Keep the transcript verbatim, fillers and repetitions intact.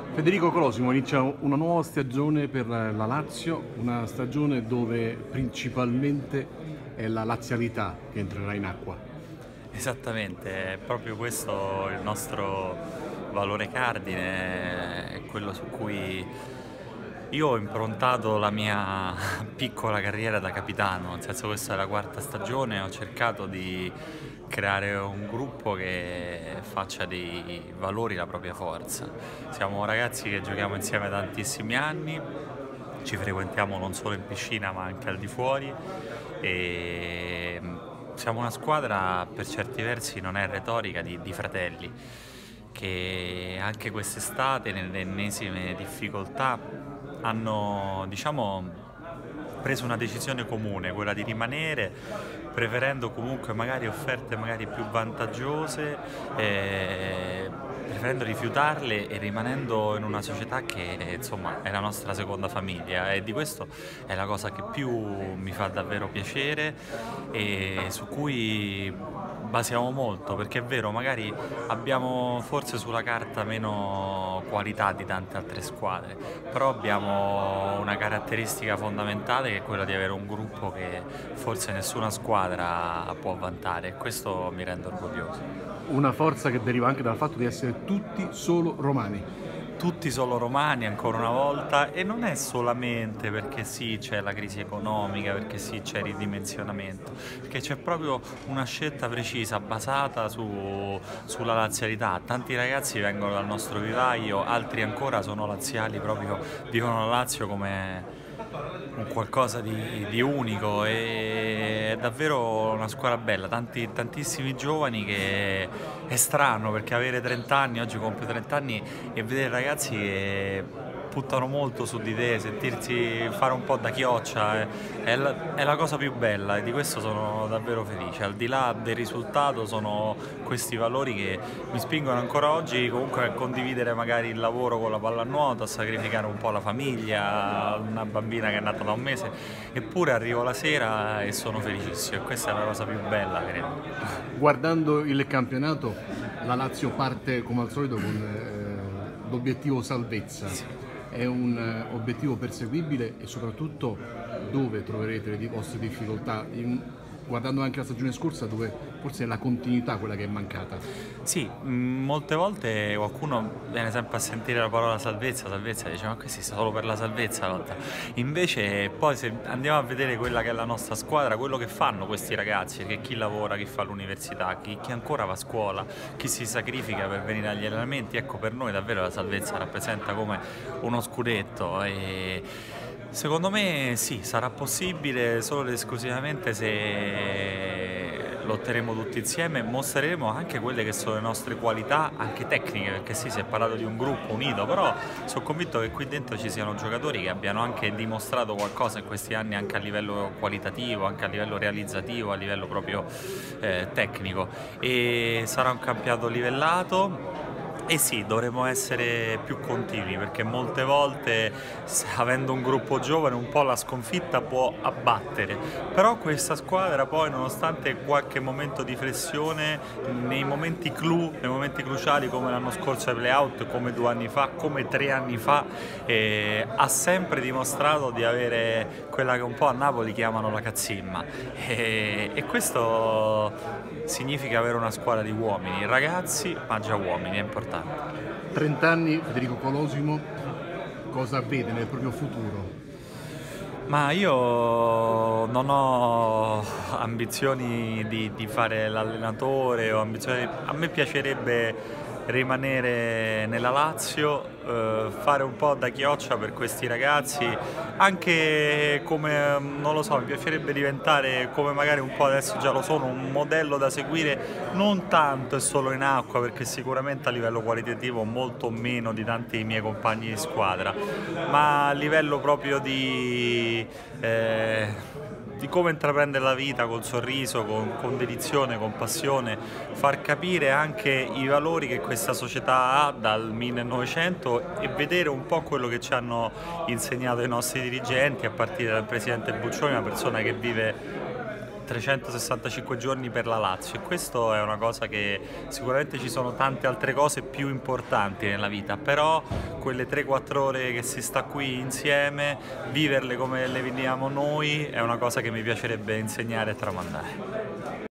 Federico Colosimo, inizia una nuova stagione per la Lazio, una stagione dove principalmente è la lazialità che entrerà in acqua. Esattamente, è proprio questo il nostro valore cardine, è quello su cui io ho improntato la mia piccola carriera da capitano, nel senso questa è la quarta stagione, ho cercato di creare un gruppo che faccia dei valori la propria forza. Siamo ragazzi che giochiamo insieme da tantissimi anni, ci frequentiamo non solo in piscina ma anche al di fuori e siamo una squadra, per certi versi non è retorica, di, di fratelli che anche quest'estate nelle ennesime difficoltà hanno, diciamo, preso una decisione comune, quella di rimanere, preferendo comunque magari offerte magari più vantaggiose, eh, preferendo rifiutarle e rimanendo in una società che insomma è la nostra seconda famiglia, e di questo è la cosa che più mi fa davvero piacere e su cui basiamo molto, perché è vero, magari abbiamo forse sulla carta meno qualità di tante altre squadre, però abbiamo una caratteristica fondamentale che è quella di avere un gruppo che forse nessuna squadra può vantare, e questo mi rende orgoglioso. Una forza che deriva anche dal fatto di essere tutti solo romani. Tutti solo romani ancora una volta, e non è solamente perché sì c'è la crisi economica, perché sì c'è il ridimensionamento, perché c'è proprio una scelta precisa basata su, sulla lazialità. Tanti ragazzi vengono dal nostro vivaio, altri ancora sono laziali, proprio vivono la Lazio come un qualcosa di, di unico, e è davvero una squadra bella, tanti, tantissimi giovani, che è strano perché avere trenta anni, oggi compio trenta anni, e vedere ragazzi che puntano molto su di te, sentirsi fare un po' da chioccia, è, è, la, è la cosa più bella, e di questo sono davvero felice. Al di là del risultato sono questi valori che mi spingono ancora oggi comunque a condividere magari il lavoro con la pallanuoto, a sacrificare un po' la famiglia, una bambina che è nata da un mese, eppure arrivo la sera e sono felicissimo, e questa è la cosa più bella, credo. Guardando il campionato, la Lazio parte come al solito con eh, l'obiettivo salvezza. Sì. È un eh, obiettivo perseguibile e soprattutto dove troverete le vostre difficoltà? In, guardando anche la stagione scorsa, dove forse è la continuità quella che è mancata. Sì, mh, molte volte qualcuno viene sempre a sentire la parola salvezza, salvezza, e dice ma questi sta solo per la salvezza la lotta. Invece poi se andiamo a vedere quella che è la nostra squadra, quello che fanno questi ragazzi, che chi lavora, chi fa l'università, chi, chi ancora va a scuola, chi si sacrifica per venire agli allenamenti, ecco, per noi davvero la salvezza rappresenta come uno scudetto. E secondo me sì, sarà possibile solo ed esclusivamente se lotteremo tutti insieme, mostreremo anche quelle che sono le nostre qualità anche tecniche, perché sì, si è parlato di un gruppo unito, però sono convinto che qui dentro ci siano giocatori che abbiano anche dimostrato qualcosa in questi anni, anche a livello qualitativo, anche a livello realizzativo, a livello proprio eh, tecnico, e sarà un campionato livellato. E sì, dovremmo essere più continui, perché molte volte, avendo un gruppo giovane, un po' la sconfitta può abbattere, però questa squadra poi, nonostante qualche momento di flessione, nei momenti clou, nei momenti cruciali come l'anno scorso ai playout, come due anni fa, come tre anni fa, eh, ha sempre dimostrato di avere quella che un po' a Napoli chiamano la cazzimma, e, e questo significa avere una squadra di uomini, ragazzi ma già uomini, è importante. trenta anni, Federico Colosimo, cosa vede nel proprio futuro? Ma io non ho ambizioni di, di fare l'allenatore, o ambizioni, a me piacerebbe rimanere nella Lazio, eh, fare un po' da chioccia per questi ragazzi, anche come, non lo so, mi piacerebbe diventare, come magari un po' adesso già lo sono, un modello da seguire, non tanto e solo in acqua, perché sicuramente a livello qualitativo molto meno di tanti miei compagni di squadra, ma a livello proprio di... Eh, di come intraprendere la vita col sorriso, con, con dedizione, con passione, far capire anche i valori che questa società ha dal millenovecento, e vedere un po' quello che ci hanno insegnato i nostri dirigenti, a partire dal presidente Buccioni, una persona che vive trecentosessantacinque giorni per la Lazio, e questo è una cosa che sicuramente ci sono tante altre cose più importanti nella vita, però quelle tre quattro ore che si sta qui insieme, viverle come le viviamo noi, è una cosa che mi piacerebbe insegnare e tramandare.